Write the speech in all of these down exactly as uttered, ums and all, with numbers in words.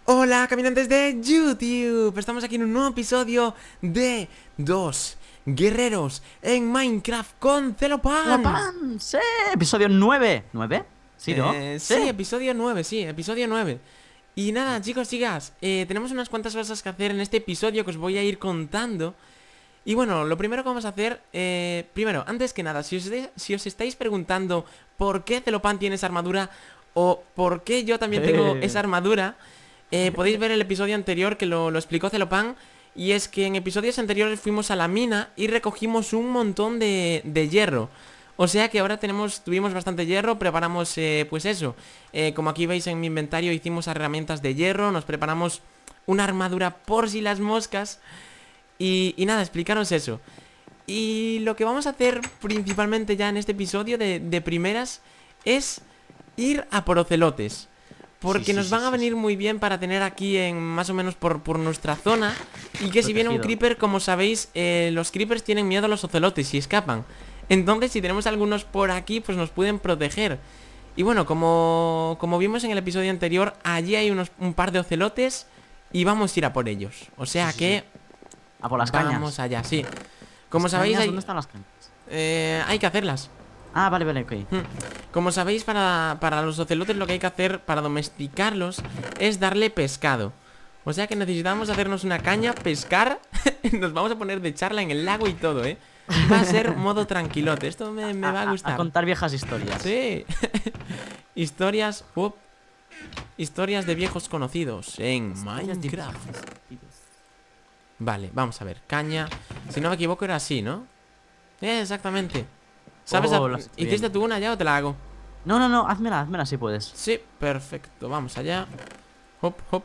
Hola caminantes de YouTube, estamos aquí en un nuevo episodio de Dos Guerreros en Minecraft con Celopan. ¡Celopan! ¡Sí! Episodio nueve. ¿nueve? ¿Sí, no? eh, Sí. Sí, episodio nueve, sí, episodio nueve. Y nada, chicos, chicas, eh, tenemos unas cuantas cosas que hacer en este episodio que os voy a ir contando. Y bueno, lo primero que vamos a hacer, eh, primero, antes que nada, si os, de, si os estáis preguntando por qué Celopan tiene esa armadura o por qué yo también tengo Eh. esa armadura, eh, podéis ver el episodio anterior que lo, lo explicó Celopan. Y es que en episodios anteriores fuimos a la mina y recogimos un montón de, de hierro. O sea que ahora tenemos, tuvimos bastante hierro, preparamos, eh, pues eso, eh, como aquí veis en mi inventario, hicimos herramientas de hierro, nos preparamos una armadura por si las moscas. Y, y nada, explicaros eso. Y lo que vamos a hacer principalmente ya en este episodio de, de primeras es ir a por ocelotes. Porque Sí, sí, nos sí, van a sí, venir sí. muy bien para tener aquí en más o menos por, por nuestra zona. Y que si viene un Protegido. creeper, como sabéis, eh, los creepers tienen miedo a los ocelotes y escapan. Entonces si tenemos algunos por aquí, pues nos pueden proteger. Y bueno, como, como vimos en el episodio anterior, allí hay unos, un par de ocelotes y vamos a ir a por ellos. O sea Sí, sí, que... sí. A por las cañas. Vamos allá, sí. Como ¿Las sabéis, cañas? hay, ¿Dónde están las cañas? eh, hay que hacerlas. Ah, vale, vale, ok. Hmm. Como sabéis, para, para los ocelotes lo que hay que hacer para domesticarlos es darle pescado. O sea que necesitamos hacernos una caña, pescar. Nos vamos a poner de charla en el lago y todo, ¿eh? Va a ser modo tranquilote. Esto me, me va a A, gustar. contar viejas historias. Sí. Historias... up, historias de viejos conocidos en Historias de Minecraft. viejas historias. Vale, vamos a ver, caña. Si no me equivoco era así, ¿no? Eh, exactamente. ¿Sabes? Oh, a- lo has hecho ¿Hiciste bien. tú una ya o te la hago? No, no, no, házmela, házmela si puedes. Sí, perfecto, vamos allá. Hop, hop.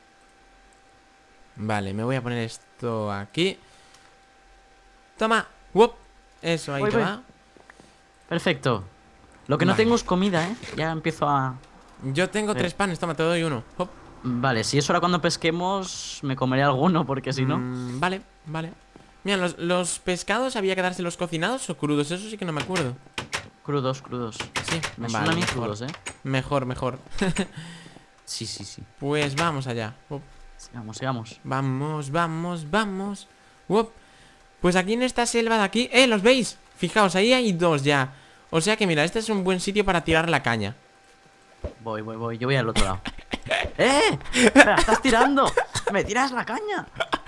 Vale, me voy a poner esto aquí. Toma, hop. Eso, ahí Voy, te voy. va. Perfecto. Lo que no Vale. tengo es comida, ¿eh? Ya empiezo a... Yo tengo Eh. tres panes, toma, te doy uno. Hop. Vale, si es hora cuando pesquemos, me comeré alguno, porque si no... Mm, vale, vale. Mira, los, los pescados había que dárselos cocinados o crudos, eso sí que no me acuerdo. Crudos, crudos. Sí, Me vale, suenan a mí mejor. crudos, ¿eh? Mejor, mejor. Sí, sí, sí. Pues vamos allá. Hop. Sigamos, sigamos. Vamos, vamos, vamos. Uop. Pues aquí en esta selva de aquí... ¡Eh! ¿Los veis? Fijaos, ahí hay dos ya. O sea que mira, este es un buen sitio para tirar la caña. Voy, voy, voy. Yo voy al otro lado. ¡Eh! ¡Me la estás tirando! ¡Me tiras la caña!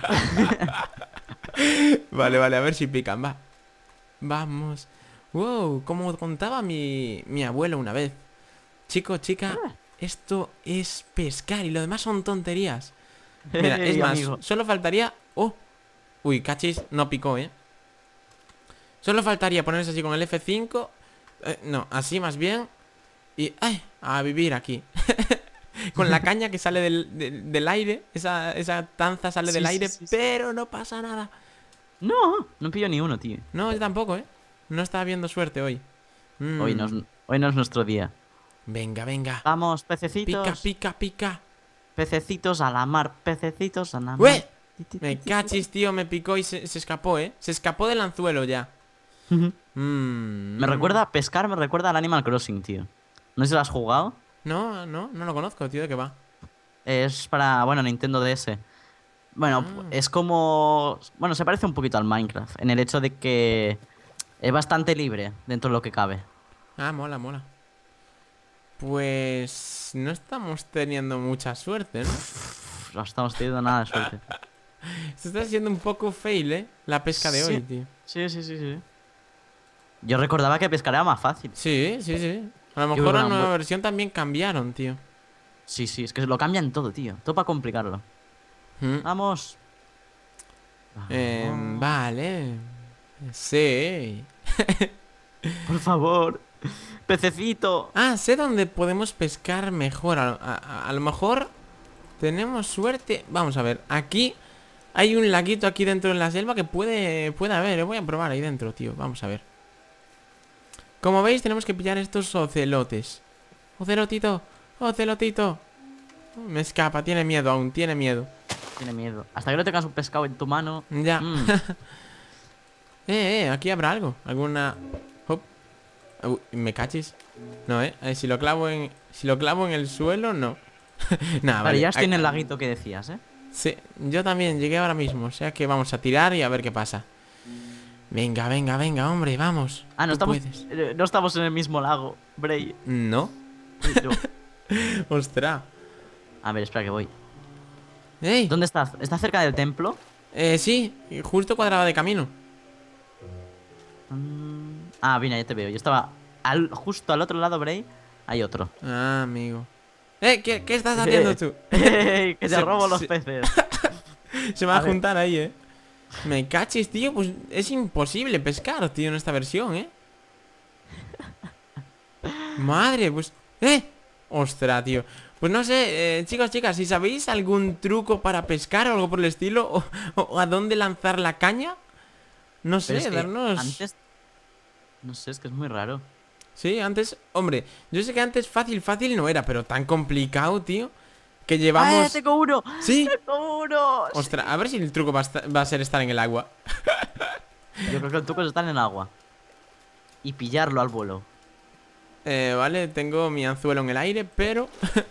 Vale, vale, a ver si pican, va. Vamos. Wow, como contaba mi, mi abuelo una vez. Chico, chica, esto es pescar y lo demás son tonterías. Mira, es Ey, más, amigo. solo faltaría... ¡Oh! Uy, cachis, no picó, ¿eh? Solo faltaría ponerse así con el F cinco. eh, No, así más bien. Y... ¡ay! A vivir aquí. Con la caña que sale del, del, del aire. Esa, esa tanza sale Sí, del sí, aire, sí, sí. pero no pasa nada. No, no pillo ni uno, tío. No, yo tampoco, ¿eh? No estaba viendo suerte hoy. Mm. Hoy, no es, hoy no es nuestro día. Venga, venga. Vamos, Pica, pececitos. pica, pica. Pececitos a la mar. Pececitos a la mar. ¡Ué! Ti, ti, Me ti, ti, cachis, tío, me picó y se, se escapó, ¿eh? Se escapó del anzuelo ya. ti. Mm, Me mm. recuerda, pescar me recuerda al Animal Crossing, tío. No sé si lo has jugado. No, no, no lo conozco, tío, ¿de qué va? Es para, bueno, Nintendo D S. Bueno, Ah. es como... Bueno, se parece un poquito al Minecraft. En el hecho de que es bastante libre dentro de lo que cabe. Ah, mola, mola. Pues... no estamos teniendo mucha suerte, ¿no? Pff, no estamos teniendo nada de suerte. Se está haciendo un poco fail, ¿eh? La pesca de Sí. hoy, tío. Sí, sí, sí, sí. Yo recordaba que pescar era más fácil. Sí, sí, sí. A lo Yo mejor la creo que nueva mu- versión también cambiaron, tío. Sí, sí, es que lo cambian todo, tío. Todo para complicarlo. Mm. Vamos. Eh, Vamos. vale. Sí. Por favor. Pececito. Ah, sé dónde podemos pescar mejor. A, a- a lo mejor tenemos suerte. Vamos a ver. Aquí hay un laguito aquí dentro de la selva que puede, puede haber. eh. Voy a probar ahí dentro, tío. Vamos a ver. Como veis, tenemos que pillar estos ocelotes. Ocelotito. Ocelotito. Me escapa. Tiene miedo aún. Tiene miedo. Tiene miedo. Hasta que no tengas un pescado en tu mano. Ya. Mm. Eh, eh, aquí habrá algo. Alguna... Hop. Uy, ¿me cachis? No, eh. Eh, Si lo clavo en... Si lo clavo en el suelo, no. Nada, Vale, ya vale. estoy en el laguito que decías, ¿eh? Sí, yo también llegué ahora mismo. O sea que vamos a tirar y a ver qué pasa. Venga, venga, venga, hombre, vamos. Ah, no Tú estamos, puedes. eh, no estamos en el mismo lago, Bray. No. No. Ostras. A ver, espera que voy. ¡Ey! ¿Dónde estás? ¿Está cerca del templo? Eh, sí, justo cuadrado de camino. Mm, Ah, mira, ya te veo. Yo estaba al- justo al otro lado, Bray. Hay otro. Ah, amigo. Eh, ¿qué, qué estás haciendo tú? que te Se- robo los se- peces. Se me va a, A ver. juntar ahí, eh. Me cachis, tío, pues es imposible pescar, tío, en esta versión, eh. Madre, pues... ¡Eh! Ostras, tío. Pues no sé, eh, chicos, chicas, si sabéis algún truco para pescar o algo por el estilo, o, o a dónde lanzar la caña, no sé, Pero es que darnos... antes... No sé, es que es muy raro. Sí, antes, hombre, yo sé que antes fácil, fácil no era, pero tan complicado, tío, que llevamos... ¡Ah, tengo uno! ¿Sí? ¡Tengo uno! Ostras, a ver si el truco va a, esta- va a ser estar en el agua. Yo creo que el truco es estar en el agua. Y pillarlo al vuelo. Eh, vale, tengo mi anzuelo en el aire, pero...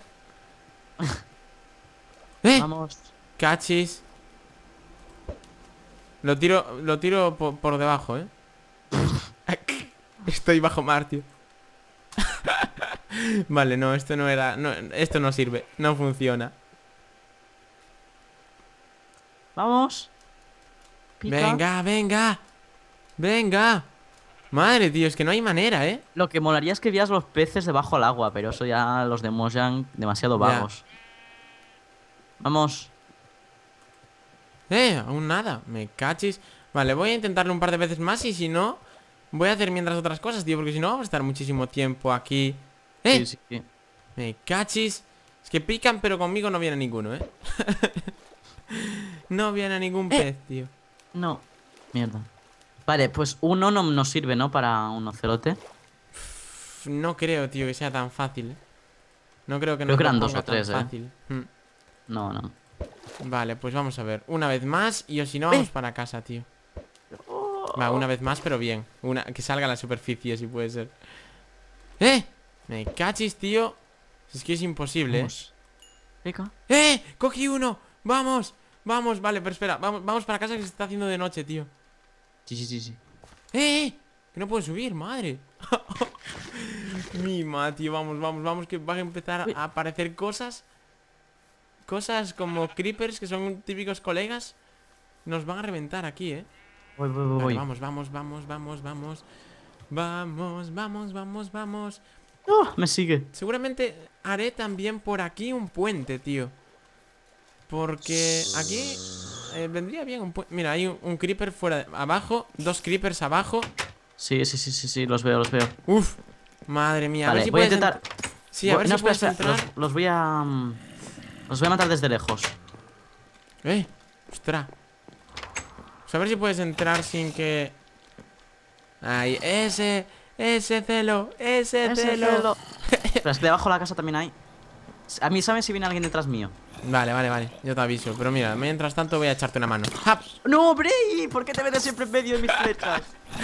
¡Eh! Vamos. Cachis. Lo tiro, lo tiro po- por, debajo, ¿eh? Estoy bajo mar, tío. Vale, no, esto no era... No, esto no sirve, no funciona. Vamos. Pica. Venga, venga. Venga. Madre, tío, es que no hay manera, ¿eh? Lo que molaría es que vieras los peces debajo del agua, pero eso ya los demos ya demasiado Ya. vagos. Vamos. Eh, aún nada, me cachis. Vale, voy a intentarlo un par de veces más y si no, voy a hacer mientras otras cosas, tío, porque si no vamos a estar muchísimo tiempo aquí. Eh, Sí, sí, sí. me cachis. Es que pican, pero conmigo no viene ninguno, ¿eh? No viene ningún pez, tío. No. Mierda. Vale, pues uno no nos sirve, ¿no? Para un ocelote. Pff, No creo, tío, que sea tan fácil. No creo que Creo nos que lo eran dos ponga o tres, tan ¿eh? fácil. Hmm. No, no. Vale, pues vamos a ver. Una vez más y o si no, vamos Eh. para casa, tío. Va, una vez más, pero bien. Una que salga a la superficie, si puede ser. ¡Eh! Me cachis, tío. Es que es imposible, ¿eh? Vamos. Pica. ¡Eh! ¡Cogí uno! ¡Vamos! ¡Vamos! Vale, pero espera. Vamos, vamos para casa que se está haciendo de noche, tío. Sí, sí, sí, sí. ¡Eh! eh! Que no puedo subir, madre. Mima, tío. Vamos, vamos, vamos. Que van a empezar Uy. a aparecer cosas. Cosas como creepers, que son típicos colegas. Nos van a reventar aquí, ¿eh? Voy, voy, voy. Vale, voy. vamos, vamos, vamos, vamos, vamos. Vamos, vamos, vamos, vamos. ¡Oh! Me sigue. Seguramente haré también por aquí un puente, tío. Porque aquí eh, vendría bien un puente. Mira, hay un, un creeper fuera de... Abajo, dos creepers abajo. Sí, sí, sí, sí, sí. Los veo, los veo. Uf, madre mía. A Vale, ver si voy a puedes... intentar. ent- Sí, a ver no, si espera, puedes espera, entrar. Los, los voy a. mm, Los voy a matar desde lejos. Eh, ostras. Pues a ver si puedes entrar sin que... Ay, ese... Ese celo, ese, Ese celo. celo. Pero es que debajo de la casa también hay. A mí, ¿sabes si viene alguien detrás mío? Vale, vale, vale, yo te aviso. Pero mira, mientras tanto voy a echarte una mano. ¡Hap! ¡No, Bray! ¿Por qué te metes siempre en medio de mis flechas?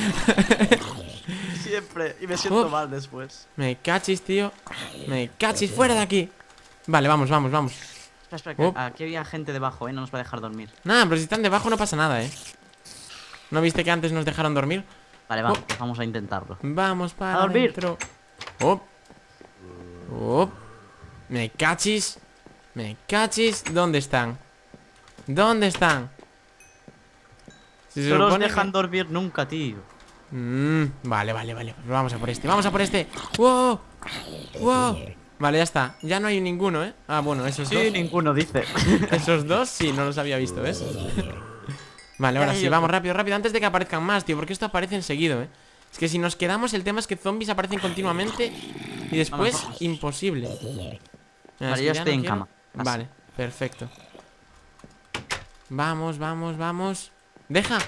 Siempre. Y me siento Uf. mal después. Me cachis, tío. Me cachis, fuera de aquí. Vale, vamos, vamos, vamos. Espera, espera, que Up. aquí había gente debajo, ¿eh? No nos va a dejar dormir. Nada, pero si están debajo no pasa nada, ¿eh? ¿No viste que antes nos dejaron dormir? Vale, vamos, pues vamos a intentarlo. Vamos para A dormir. adentro. Op. Op. Me cachis. Me cachis. ¿Dónde están? ¿Dónde están? Si se No nos supone dejan que- dormir nunca, tío. Mm, vale, vale, vale. Pues vamos a por este. Vamos a por este. ¡Wow! ¡Wow! Vale, ya está. Ya no hay ninguno, ¿eh? Ah, bueno, esos Sí, dos. ninguno dice. Esos dos sí, no los había visto, ¿ves? Vale, ahora Ya, sí, yo- vamos rápido, rápido. Antes de que aparezcan más, tío. Porque esto aparece enseguido, ¿eh? Es que si nos quedamos, el tema es que zombies aparecen continuamente. Y después, Vamos, vamos. imposible. Mira, Vale, es que yo ya estoy en quiero- cama. Así. Vale, perfecto. Vamos, vamos, vamos. ¡Deja!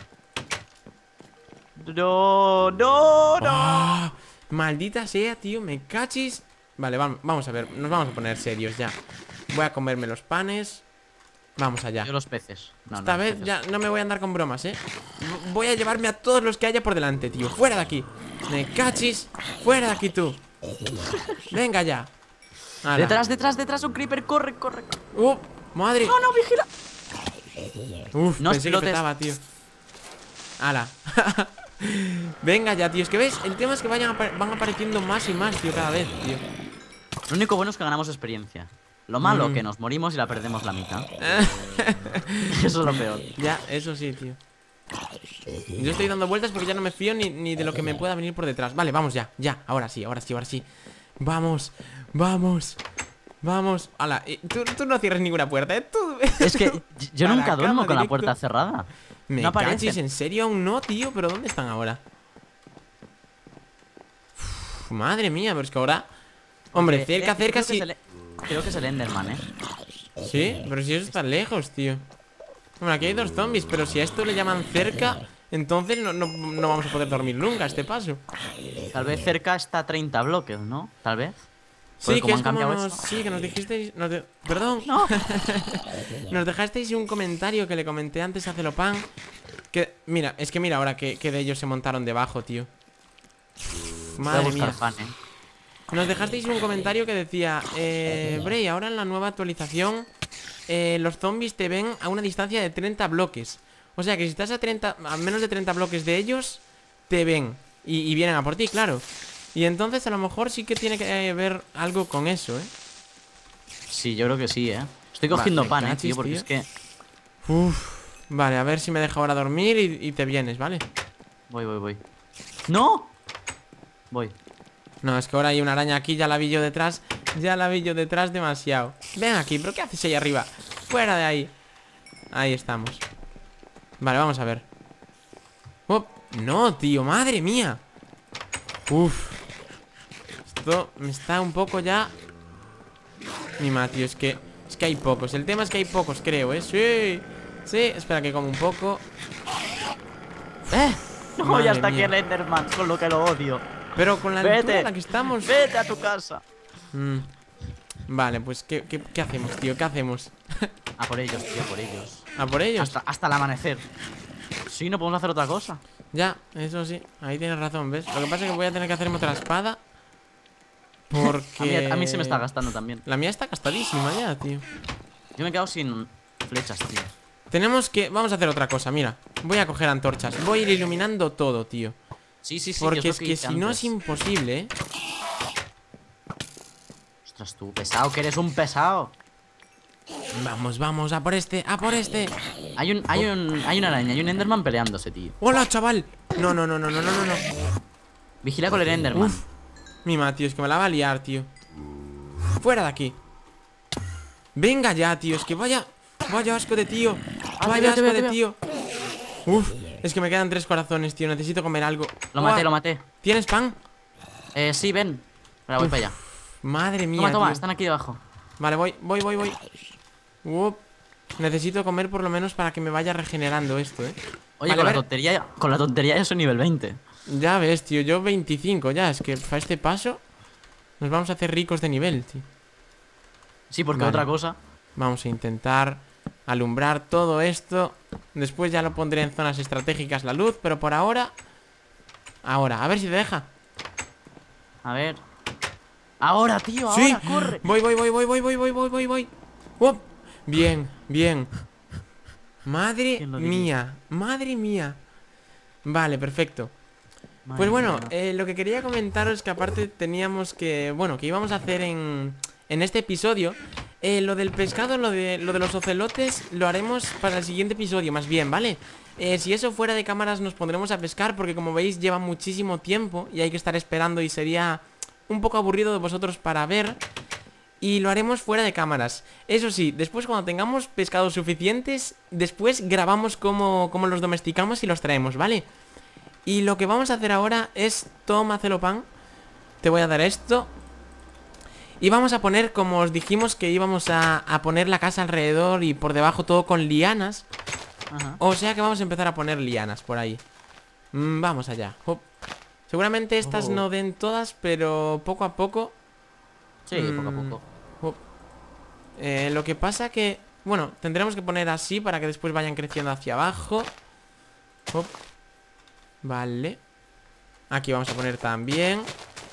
No, no, no. ¡Ah! Maldita sea, tío, me cachis. Vale, vam- vamos a ver, nos vamos a poner serios ya. Voy a comerme los panes. Vamos allá. Yo los peces. No, Esta no, los vez peces. ya no me voy a andar con bromas, ¿eh? V- Voy a llevarme a todos los que haya por delante, tío. ¡Fuera de aquí! ¡Me cachis! ¡Fuera de aquí tú! ¡Venga ya! Ala. Detrás, detrás, detrás, un creeper, corre, corre. ¡Uh! ¡Madre! No, no, vigila. Uf, No pensé que explotes. petaba, tío. ¡Hala! Venga ya, tío. Es que ves, el tema es que vayan apa- van apareciendo más y más, tío, cada vez, tío. Lo único bueno es que ganamos experiencia. Lo malo, Mm. que nos morimos y la perdemos la mitad. Eso es lo peor. Ya, eso sí, tío. Yo estoy dando vueltas porque ya no me fío ni, ni de lo que me pueda venir por detrás. Vale, vamos ya, ya, ahora sí, ahora sí, ahora sí. Vamos, vamos, vamos. Hala, eh, tú, tú no cierres ninguna puerta, ¿eh? Tú... Es que yo A la nunca duermo cama con la directo. puerta cerrada. Me No cachis, aparecen. ¿en serio aún no, tío? ¿Pero dónde están ahora? Uf, madre mía, pero es que ahora... Hombre, Eh, cerca, eh, cerca, creo que sí. es el- Creo que es el Enderman, ¿eh? Sí, pero si eso está lejos, tío. Bueno, aquí hay dos zombies, pero si a esto le llaman cerca, entonces no, no, no vamos a poder dormir nunca a este paso. Tal vez cerca está treinta bloques, ¿no? Tal vez. Sí, Joder, que ¿cómo es han como cambiado nos, esto? sí, que nos dijisteis, nos de- perdón, No. nos dejasteis un comentario que le comenté antes a Celopan. Que, mira, es que mira ahora que, que de ellos se montaron debajo, tío. Voy a Madre buscar mía. pan, ¿eh? Nos dejasteis un comentario que decía, eh, Bray, ahora en la nueva actualización, eh, los zombies te ven a una distancia de treinta bloques. O sea que si estás a treinta, a menos de treinta bloques de ellos, te ven. Y, y vienen a por ti, claro. Y entonces a lo mejor sí que tiene que eh, ver algo con eso, ¿eh? Sí, yo creo que sí, ¿eh? Estoy Vale, cogiendo me pan, ¿eh, cachis, tío? Porque tío. es que... Uf. Vale, a ver si me deja ahora dormir y, y te vienes, ¿vale? Voy, voy, voy. ¡No! Voy. No, es que ahora hay una araña aquí, ya la vi yo detrás. Ya la vi yo detrás demasiado. Ven aquí, ¿pero qué haces ahí arriba? Fuera de ahí. Ahí estamos. Vale, vamos a ver. Oh, no, tío, madre mía. Uf. Esto me está un poco ya... Mima, tío, es que... Es que hay pocos. El tema es que hay pocos, creo, ¿eh? Sí. Sí, espera que como un poco. ¡Eh! No, Madre ya está aquí mía. el Enderman, con lo que lo odio. Pero con la altura Vete. en la que estamos... Vete a tu casa. Mm. Vale, pues ¿qué, qué, qué hacemos, tío? ¿Qué hacemos? A por ellos, tío, a por ellos. ¿A por ellos? Hasta, hasta el amanecer. Sí, no podemos hacer otra cosa. Ya, eso sí, ahí tienes razón, ¿ves? Lo que pasa es que voy a tener que hacerme otra espada. Porque... A mí, a mí se me está gastando también. La mía está gastadísima ya, tío. Yo me he quedado sin flechas, tío. Tenemos que... Vamos a hacer otra cosa, mira. Voy a coger antorchas. Voy a ir iluminando todo, tío. Sí, sí, sí. Porque lo es que hice si no antes. es imposible, ¿eh? Ostras, tú, pesado, que eres un pesado. Vamos, vamos, a por este, a por este. Hay un, hay un, hay una araña, hay un Enderman peleándose, tío. ¡Hola, chaval! No, no, no, no, no, no, no, no. Vigila con el Enderman. Uf. Mima, tío, es que me la va a liar, tío. Fuera de aquí. Venga ya, tío, es que vaya... Vaya asco de tío. Ah, Vaya te veo, asco te de veo, te tío. Uf, es que me quedan tres corazones, tío. Necesito comer algo. Lo maté, Uah. lo maté. ¿Tienes pan? Eh, sí, ven. Ahora voy Uf. para allá. Madre mía, Toma, toma, tío. están aquí debajo. Vale, voy, voy, voy, voy. Uf. Necesito comer por lo menos para que me vaya regenerando esto, ¿eh? Oye, Vale, con a la ver. tontería, con la tontería ya soy nivel veinte. Ya ves, tío, yo veinticinco ya. Es que para este paso nos vamos a hacer ricos de nivel, tío. Sí, porque Vale. otra cosa. Vamos a intentar alumbrar todo esto. Después ya lo pondré en zonas estratégicas la luz, pero por ahora... Ahora, a ver si te deja. A ver. Ahora, tío, Sí, ahora, corre. voy, voy, voy, voy, voy, voy, voy, voy, voy, voy. Uop. Bien, bien. Madre ¿Quién lo diría? mía, madre mía. Vale, perfecto. Madre Pues bueno, mía. eh, lo que quería comentaros es que aparte teníamos que... Bueno, que íbamos a hacer en, en este episodio eh, lo del pescado, lo de, lo de los ocelotes lo haremos para el siguiente episodio, más bien, ¿vale? Eh, si eso fuera de cámaras nos pondremos a pescar porque como veis lleva muchísimo tiempo y hay que estar esperando y sería un poco aburrido de vosotros para ver. Y lo haremos fuera de cámaras. Eso sí, después cuando tengamos pescados suficientes, después grabamos cómo, cómo los domesticamos y los traemos, ¿vale? Y lo que vamos a hacer ahora es... Toma, Celopan. Te voy a dar esto. Y vamos a poner, como os dijimos, que íbamos a, a poner la casa alrededor y por debajo todo con lianas. Ajá. O sea que vamos a empezar a poner lianas por ahí. Mm, vamos allá. Hop. Seguramente estas Oh. no den todas, pero poco a poco. Sí, poco a Mm, poco. hop. Eh, lo que pasa que... Bueno, tendremos que poner así para que después vayan creciendo hacia abajo. Hop. Vale. Aquí vamos a poner también.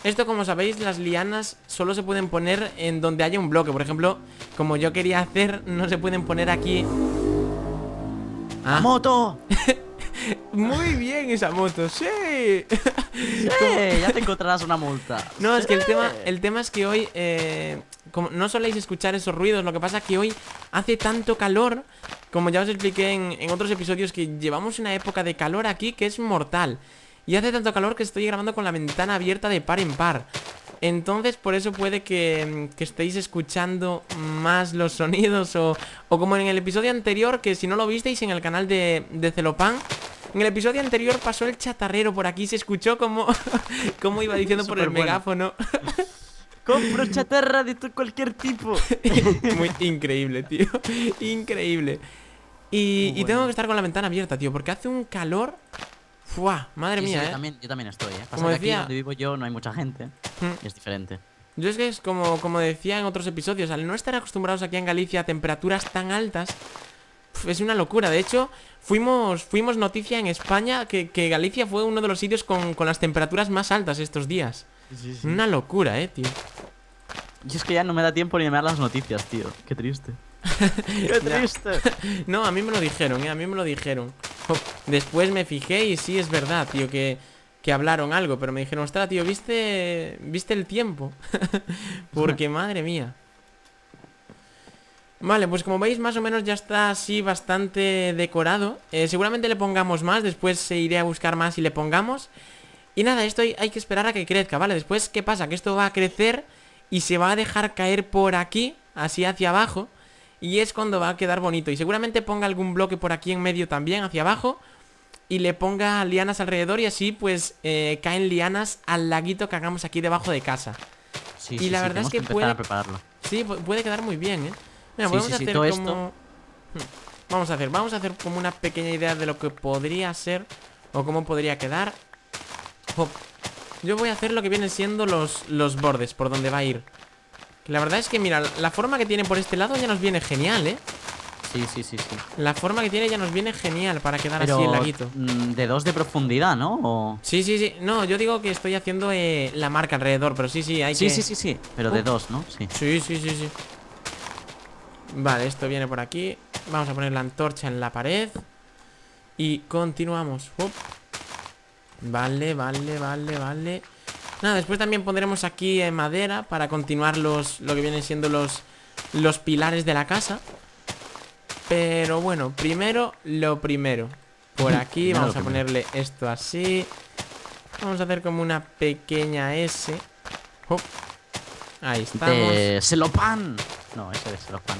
Esto, como sabéis, las lianas solo se pueden poner en donde haya un bloque. Por ejemplo, como yo quería hacer, no se pueden poner aquí. ¡Ah! ¡Moto! Muy bien esa moto, sí. Sí, ya te encontrarás una multa. No, sí. es que el tema, el tema es que hoy eh, como no soléis escuchar esos ruidos. Lo que pasa es que hoy hace tanto calor, como ya os expliqué en, en otros episodios, que llevamos una época de calor aquí que es mortal. Y hace tanto calor que estoy grabando con la ventana abierta de par en par. Entonces por eso puede que, que estéis escuchando más los sonidos o, o como en el episodio anterior, que si no lo visteis en el canal de, de Celopan, en el episodio anterior pasó el chatarrero por aquí. Se escuchó como, como iba diciendo por el bueno. megáfono. Compro chatarra de cualquier tipo. Muy increíble, tío. Increíble. Y, bueno. y tengo que estar con la ventana abierta, tío, porque hace un calor. ¡Fua! Madre sí, mía, sí, eh yo también, yo también estoy, eh Pasa como que decía, aquí donde vivo yo no hay mucha gente. Y es diferente. Yo es que es como, como decía en otros episodios, al no estar acostumbrados aquí en Galicia a temperaturas tan altas, es una locura. De hecho, fuimos fuimos noticia en España que, que Galicia fue uno de los sitios con, con las temperaturas más altas estos días. Sí, sí. Una locura, eh, tío. Y es que ya no me da tiempo ni de mirar las noticias, tío. Qué triste. Qué triste. No, a mí me lo dijeron, eh, a mí me lo dijeron. Después me fijé y sí es verdad, tío, que, que hablaron algo, pero me dijeron, ostras, tío, ¿viste, ¿viste el tiempo? Porque madre mía. Vale, pues como veis más o menos ya está así bastante decorado. eh, Seguramente le pongamos más, después se iré a buscar más y le pongamos. Y nada, esto hay, hay que esperar a que crezca, ¿vale? Después, ¿qué pasa? Que esto va a crecer y se va a dejar caer por aquí, así hacia abajo. Y es cuando va a quedar bonito. Y seguramente ponga algún bloque por aquí en medio también, hacia abajo. Y le ponga lianas alrededor y así pues eh, caen lianas al laguito que hagamos aquí debajo de casa. Sí, y sí, la sí, verdad es que, que puede... a prepararlo. Sí, puede quedar muy bien, ¿eh? Mira, sí, podemos sí, hacer sí, todo como... Esto... Vamos a hacer, vamos a hacer como una pequeña idea de lo que podría ser o cómo podría quedar. Oh. Yo voy a hacer lo que vienen siendo los, los bordes, por donde va a ir. La verdad es que, mira, la forma que tiene por este lado ya nos viene genial, ¿eh? Sí, sí, sí, sí. La forma que tiene ya nos viene genial para quedar Pero, así el laguito. de dos de profundidad, ¿no? ¿O? Sí, sí, sí. No, yo digo que estoy haciendo eh, la marca alrededor, pero sí, sí, hay sí, que... Sí, sí, sí, pero de dos, ¿no? Sí. Sí, sí, sí, sí. Vale, esto viene por aquí. Vamos a poner la antorcha en la pared. Y continuamos. Up. Vale, vale, vale, vale. Nada, después también pondremos aquí en madera para continuar los, lo que vienen siendo los, los pilares de la casa. Pero bueno, primero lo primero. Por aquí vamos a ponerle esto así. Vamos a hacer como una pequeña S. Oh. Ahí estamos. De Celopan. No, ese de Celopan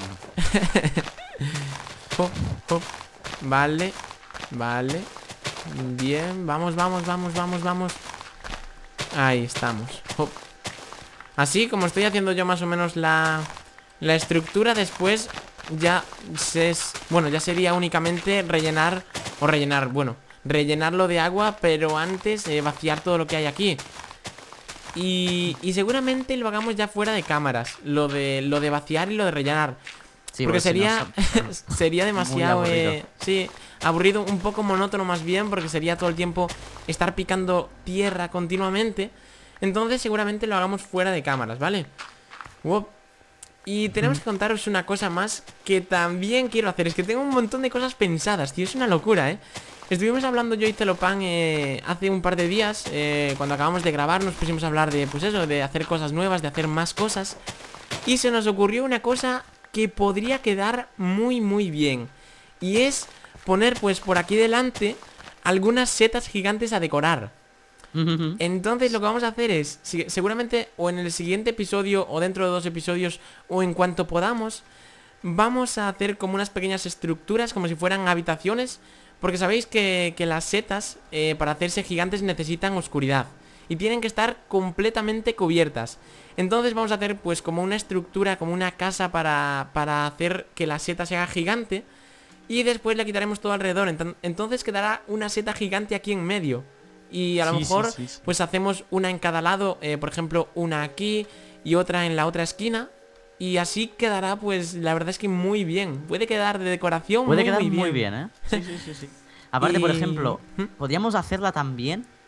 no. oh, oh. Vale, vale. Bien, vamos, vamos, vamos, vamos, vamos. Ahí estamos. Oh. Así como estoy haciendo yo más o menos la, la estructura, después ya se es, bueno, ya sería únicamente rellenar o rellenar, bueno, rellenarlo de agua, pero antes eh, vaciar todo lo que hay aquí. Y, y seguramente lo hagamos ya fuera de cámaras, lo de lo de vaciar y lo de rellenar. Sí, porque sería si no, sería demasiado aburrido. Eh, sí, aburrido, un poco monótono más bien, porque sería todo el tiempo estar picando tierra continuamente. Entonces seguramente lo hagamos fuera de cámaras, ¿vale? Wow. Y tenemos que contaros una cosa más que también quiero hacer. Es que tengo un montón de cosas pensadas, tío, es una locura, ¿eh? Estuvimos hablando yo y Celopan eh, hace un par de días, eh, cuando acabamos de grabar, nos pusimos a hablar de, pues eso, de hacer cosas nuevas, de hacer más cosas. Y se nos ocurrió una cosa que podría quedar muy muy bien. Y es poner pues por aquí delante algunas setas gigantes a decorar. Entonces lo que vamos a hacer es, seguramente o en el siguiente episodio o dentro de dos episodios o en cuanto podamos, vamos a hacer como unas pequeñas estructuras como si fueran habitaciones. Porque sabéis que, que las setas eh, para hacerse gigantes necesitan oscuridad y tienen que estar completamente cubiertas. Entonces vamos a hacer pues como una estructura, como una casa para, para hacer que la seta se haga gigante. Y después le quitaremos todo alrededor. Entonces quedará una seta gigante aquí en medio. Y a lo sí, mejor sí, sí, sí. pues hacemos una en cada lado, eh, por ejemplo una aquí y otra en la otra esquina. Y así quedará, pues, la verdad es que muy bien. Puede quedar de decoración Puede muy, quedar muy bien. muy bien, ¿eh? Sí, sí, sí, sí. Aparte, y... por ejemplo, ¿hmm? podríamos hacerla también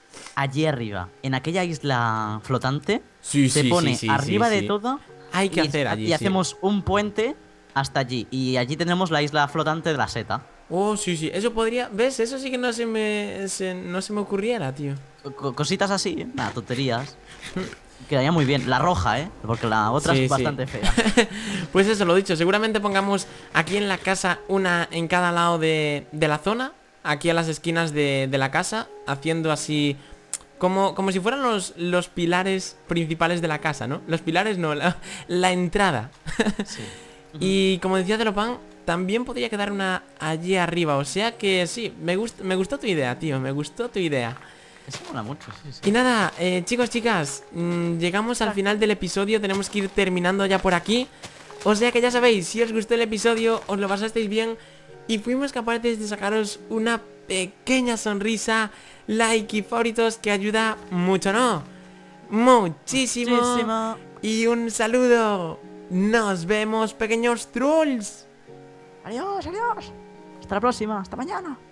allí arriba, en aquella isla flotante, Sí, se sí, pone sí, sí, arriba sí, de sí. todo Hay que y, hacer allí, y sí. hacemos un puente hasta allí. Y allí tenemos la isla flotante de la seta. Oh, sí, sí. Eso podría... ¿Ves? Eso sí que no se me... se- no se me ocurriera, tío. Co- cositas así, ¿eh? Nada, tonterías. Quedaría muy bien. La roja, ¿eh? Porque la otra Sí, es sí. bastante fea. Pues eso, lo dicho. Seguramente pongamos aquí en la casa una en cada lado de, de la zona. Aquí a las esquinas de, de la casa. Haciendo así... Como, como si fueran los, los pilares principales de la casa, ¿no? Los pilares no, la, la entrada. Sí. Y como decía Celopan, también podría quedar una allí arriba. O sea que sí, me, gust me gustó tu idea, tío. Me gustó tu idea. Eso mola mucho, sí, sí. Y nada, eh, chicos, chicas, mmm, llegamos al final del episodio. Tenemos que ir terminando ya por aquí. O sea que ya sabéis, si os gustó el episodio, os lo pasasteis bien y fuimos capaces de sacaros una pequeña sonrisa, like y favoritos, que ayuda mucho, ¿no? Muchísimo. Muchísimo. Y un saludo. Nos vemos, pequeños trolls. Adiós, adiós. Hasta la próxima. Hasta mañana.